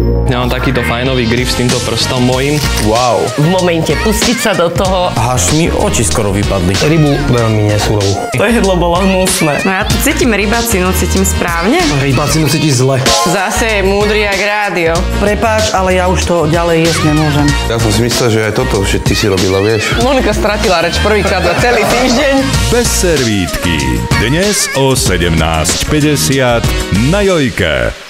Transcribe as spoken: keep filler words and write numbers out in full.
Ja mám takýto fajnový grip s týmto prstom mojím. Wow. V momente pustiť sa do toho. Až mi oči skoro vypadli. Rybu veľmi nesúrovú. To jedlo bolo hnusné. No ja tu cítim rybacinu, cítim správne? Rybacinu cítiš zle. Zase je múdry jak rádio. Prepáč, ale ja už to ďalej jesť nemôžem. Ja som si myslel, že aj toto, že ty si robila, vieš. Monika stratila reč prvýkrát za celý týždeň. Bez servítky. Dnes o sedemnásť päťdesiat na Jojke.